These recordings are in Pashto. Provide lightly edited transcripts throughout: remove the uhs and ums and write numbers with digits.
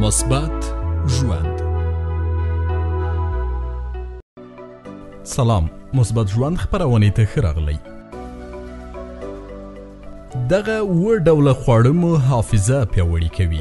مثبت ژوند. سلام، مثبت ژوند خپرونې ته ښه راغلی. دغه اووه ډوله خواړه مو حافظه پیاوړې کوي.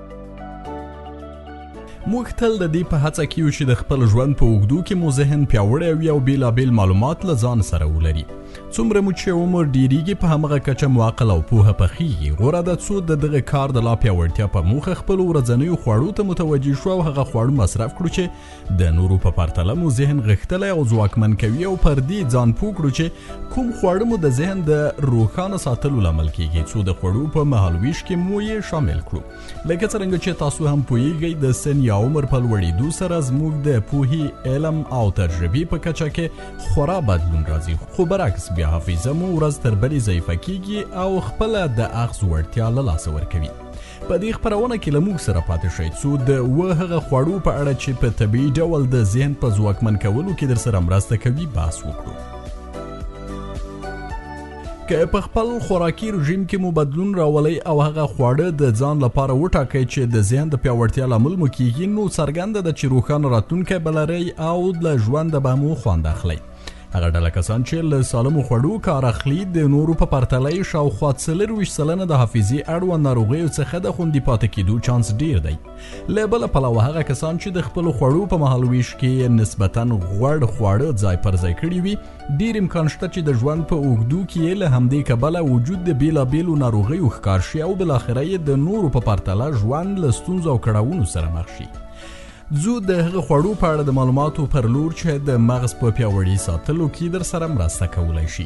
موږ تل د دې په هڅه کې یو چې د خپل ژوند په اوږدو کې مو ذهن پیاوړی وي او بېلابېل معلومات له ځان سره ولري. څومره مو چې عمر ډیریږي په همغه کچه مو عقل او پوهه پخیږي. غوره ده څو د دغه کار د لا پیاوړتیا په موخه خپلو ورځنیو خواړو ته متوجه شو او هغه خواړه مصرف کړو چې د نورو په پرتله مو ذهن غښتلی او ځواکمن کوي او پر دې ځان پوه کړو چې کوم خواړه مو د ذهن د روښانه ساتلو لامل کیږي، څو د خوړو په مهالویش کې مو یې شامل کړو. لکه څرنګه چې تاسو هم پوهیږئ، د سن یا عمر په لوړېدو سره زموږ د پوهې، علم او تجربې په کچه کې خورا بدلون راځي، خو برعکس بیا حافظه مو ورځ تر بلې ضعیفه کیږي او خپله د اخذ وړتیا له لاسه ورکوي. په دې خپرونه کې له موږ سره پاتې شئ څو د اووه هغه خوړو په اړه چې په طبیعي ډول د ذهن په ځواکمن کولو کې در سره مرسته کوي بحث وکړو. که په خپل خوراکي رژیم کې مو بدلون راولئ او هغه خواړه د ځان لپاره وټاکئ چې د ذهن د پیاوړتیا لامل مو کیږي، نو څرګنده ده چې روښانه راتلونکی به لرئ او له ژونده به مو خوند اخلئ. هغه ډله کسان چې له سالمو خوړو کار اخلي د نورو په پرتله یې شاوخوا 40% د حافظې اړوند ناروغیو څخه د خوندي پاتې کېدو چانس ډیر دی. له بله پلوه هغه کسان چې د خپلو خوړو په مهالویش کې نسبتاً غوړ خواړه ځای پر ځای کړي وي، ډیر امکان شته چې د ژوند په اوږدو کې له همدې کبله وجود د بیلابیلو ناروغیو ښکار شي او بالاخره یې د نورو په پرتله ژوند له ستونزو او کړاوونو سره مخ شي. زه د هغه خوړو په اړه د معلوماتو پر لور چې د مغز په پیاوړي ساتلو کې در سره مرسته کولی شي.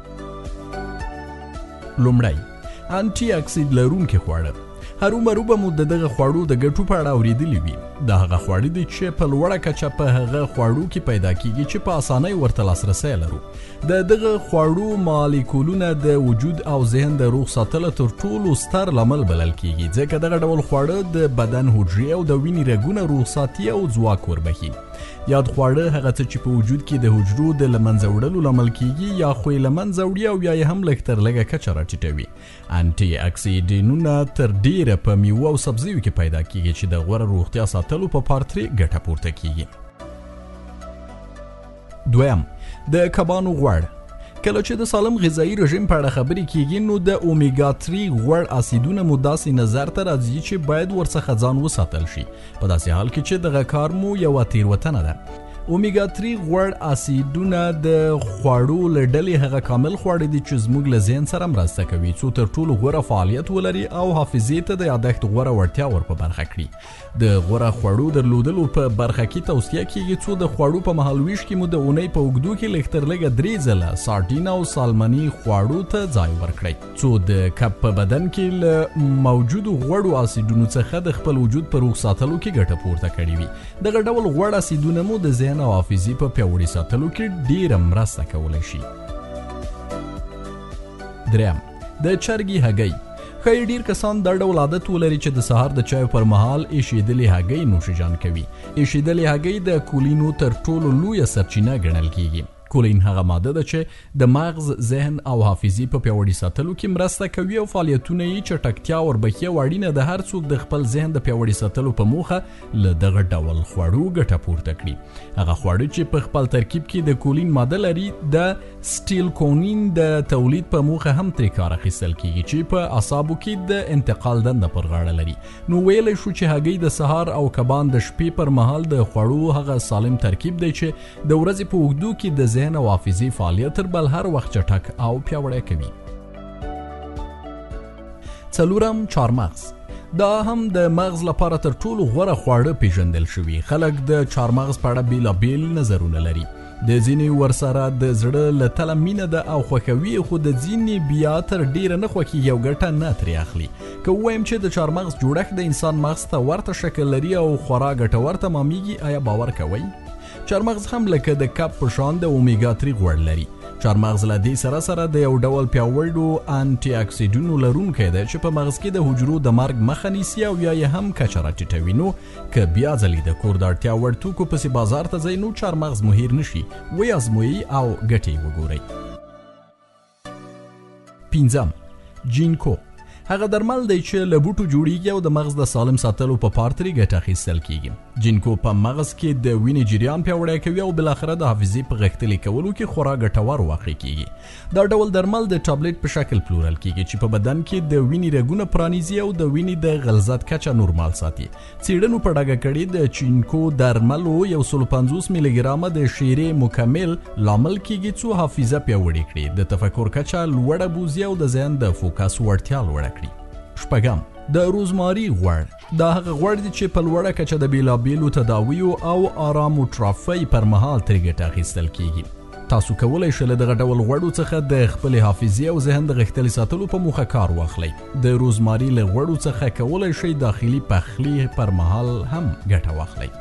لومړی، انټي اکسید لرونکي خواړه. هرومرو به مو د دغه خوړو د ګټو په اړه اورېدلي وي. دا هغه خواړه دي چې په لوړه کچه په هغه خوړو کې پیدا کیږي چې په اسانۍ ورته لاسرسی لرو. د دغه خوړو مالیکولونه د وجود او ذهن د روغ ساتلو تر ټولو ستر لامل بلل کیږي، ځکه دغه ډول خواړه د بدن حجرې او د وینې رګونه روغ ساتي او ځواک وربخي. یاد خواړه هغه څه چې په وجود کې د حجرو د له منځه وړلو لامل کیږي یا خو یې له منځه وړي او یا یې هم لږ تر لږه کچه راټیټوي. انټي اکسیډینونه تر ډیره په میوه او سبزیو کې پیدا کیږي چې د غوره روغتیا ساتلو په پارتري ګټه پورته کیږي. دویم، د کبانو غوړ. کله چې د سالم غذایی رژیم په اړه خبرې کیږي، نو د اومیګا 3 غوړ اسیدونه مو داسې نظر ته راځي چې باید ورڅخه ځان وساتل شي، په داسې حال کې چې دغه کار مو یوه تېروتنه ده. اومیګا 3 غوړ اسیدونه د خوړو له ډلې هغه کامل خواړه دي چې زموږ له ذهن سره مرسته کوي څو تر ټولو غوره فعالیت ولري او حافظې ته د یادښت غوره وړتیا ور په برخه کړي. د غوره خوړو درلودلو په برخه کې توصیه کیږي څو د خوړو په مهالویش کې مو د اونۍ په اوږدو کې لږ تر لږه 3 ځله سارډین او سالمني خوړو ته ځای ورکړئ، څو د کب په بدن کې له موجودو غوړو اسیدونو څخه د خپل وجود په روغ ساتلو کې ګټه پورته کړې وي. دغه ډول غوړ اسیدونه مو د ذهن او حافظې په پیاوړي ساتلو کې ډیره مرسته کولی شي. دریم، د چرګې هګۍ. ښایي ډیر کسان دا ډول عادت ولري چې د سهار د چایو پر مهال ایشېدلې هګۍ نوشیجان کوي. ایشېدلې هګۍ د کولینو تر ټولو لویه سرچینه ګڼل کیږي. کولین هغه ماده ده چې د مغز، ذهن او حافظې په پیاوړي ساتلو کې مرسته کوي او فعالیتونه یې چټکتیا وربخي او اړینه د هر څوک د خپل ذهن د پیاوړي ساتلو په موخه له دغه ډول خوړو ګټه پورته کړي. هغه خواړه چې په خپل ترکیب کې د کولین ماده لري، د سټیلکونین د تولید په موخه هم ترې کار اخیستل کیږي چې په اعصابو کې د انتقال دنده پر غاړه لري. نو ویلی شو چې هګۍ د سهار او کبان د شپې پر مهال د خوړو هغه سالم ترکیب دی چې د ورځې په اوږدو کې د ذهن او حافظې فعالیت تر بل هر وخت چټک او پیاوړی کوي. څلورم، چارمغز. دا هم د مغز لپاره تر ټولو غوره خواړه پیژندل شوي. خلک د چارمغز په اړه بیلابیل نظرونه لري. د ځینې ورسره د زړه له تله مینه ده او خوښوي، خو د ځینې بیا تر ډیره نه خوښیږي او ګټه نه ترې اخلي. که ووایم چې د چارمغز جوړښت د انسان مغز ته ورته شکل لري او خورا ګټور تمامیږي، آیا باور کوئ؟ چارمغز هم لکه د کب په شان د اومیګا 3 غوړ لري. چارمغز له دې سره سره د یو ډول پیاوړو انټي اکسیډونو لرونکی دی چې په مغز کې د حجرو د مرګ مخه نیسي او یا یې هم کچه راټیټوي. نو که بیا ځلې د کور د اړتیا وړ توکو پسې بازار ته ځئ، نو چارمغز مو هیر نشي، ویې ازمویئ او ګټې یې وګورئ. پنځم، جینکو. هغه درمل دی چې له بوټو جوړیږي او د مغز د سالم ساتلو په پار ترې ګټه اخیستل کیږي. جینکو په مغز کې د وینې جریان پیاوړی کوي او بالاخره د حافظې په غښتلي کولو کې خورا ګټور واقع کیږي. دا ډول درمل د ټابلیټ په شکل پلورل کیږي چې په بدن کې د وینې رګونه پرانیزي او د وینې د غلظت کچه نورمال ساتي. څېړنو په ډاګه کړي د جینکو درملو 150 ملي ګرامه د شیرې مکمل لامل کیږي څو حافظه پیاوړې کړي، د تفکر کچه لوړه بوزي او د ذهن د فوکس وړتیا لوړه کړي. شپږم، د روزماري غوړ. دا هغه غوړ دی چې په لوړه کچه د بیلابیلو تداویو او آراموترافۍ پر مهال ترې ګټه اخیستل کیږي. تاسو کولی شئ له دغه ډول غوړو څخه د خپلې حافظې او ذهن د غښتلي ساتلو په موخه کار واخلئ. د روزماري له غوړو څخه کولی شئ داخلي پخلي پر مهال هم ګټه واخلئ.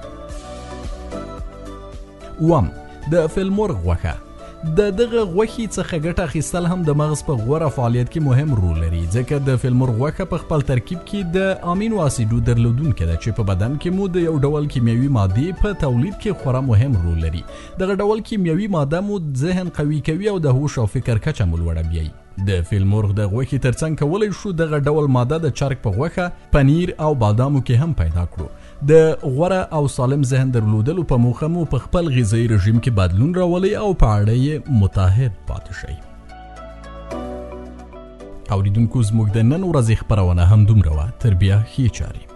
اووم، د فیلمورغ غوښه. د دغه غوښې څخه ګټه اخیستل هم د مغز په غوره فعالیت کې مهم رول لري، ځکه د فیلمورغ غوښه په خپل ترکیب کې د امینو اسیدو درلودونکې ده چې په بدن کې مو د یو ډول کیمیاوي مادې په تولید کې خورا مهم رول لري. دغه ډول کیمیاوي ماده مو ذهن قوي کوي او د هوش او فکر کچه مو لوړه بیایي. د فیلمورغ د غوښې ترڅنګ کولی شو دغه ډول ماده د چرګ په غوښه، پنیر او بادامو کې هم پیدا کړو. د غوره او سالم ذهن درلودلو په موخه مو په خپل غذایي رژیم کې بدلون راولئ او په اړه یې متحد پاتې شئ. اوریدونکو، زموږ د نن ورځې خپرونه همدومره وه. تر بیا ښې چارې.